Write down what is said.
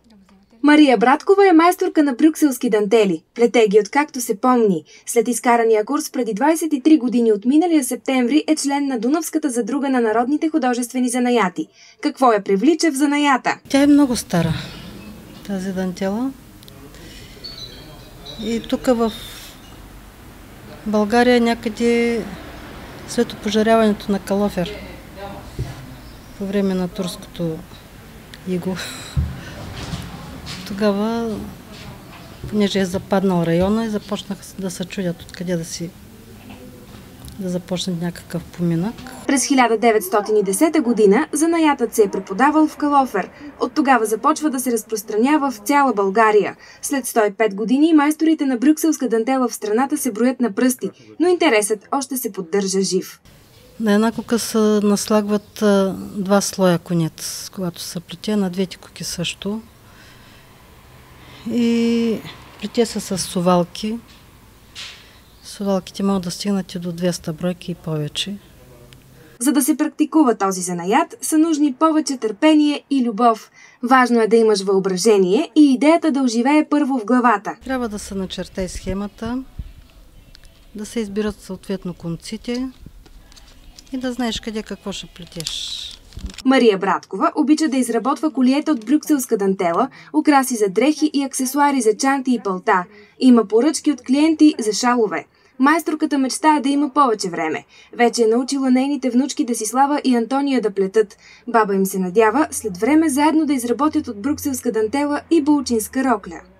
Мария Браткова е майсторка на брюкселски дантели. Плете ги откакто се помни. След изкарания курс преди 23 години от миналия септември е член на Дунавската задруга на народните художествени занаяти. Какво я привлича в занаята? Тя е много стара, тази дантела. И тук в България някъде след опожаряването на Калофер по време на турското иго. Тогава, понеже е западнал района, и започнаха да се чудят откъде да започнат някакъв поминък. През 1910 година занаятът се е преподавал в Калофер. От тогава започва да се разпространява в цяла България. След 105 години майсторите на брюкселска дантела в страната се броят на пръсти, но интересът още се поддържа жив. На една кука се наслагват 2 слоя конец, когато се плете, на двете куки също. И плете се с совалки. Совалките могат да стигнат и до 200 бройки и повече. За да се практикува този занаят, са нужни повече търпение и любов. Важно е да имаш въображение и идеята да оживее първо в главата. Трябва да се начертае схемата, да се избират съответно конците и да знаеш къде какво ще плетеш. Мария Браткова обича да изработва колиета от брюкселска дантела, украси за дрехи и аксесуари за чанти и палта. Има поръчки от клиенти за шалове. Майсторката мечтае да има повече време. Вече е научила нейните внучки Десислава и Антония да плетат. Баба им се надява след време заедно да изработят от брюкселска дантела и булчинска рокля.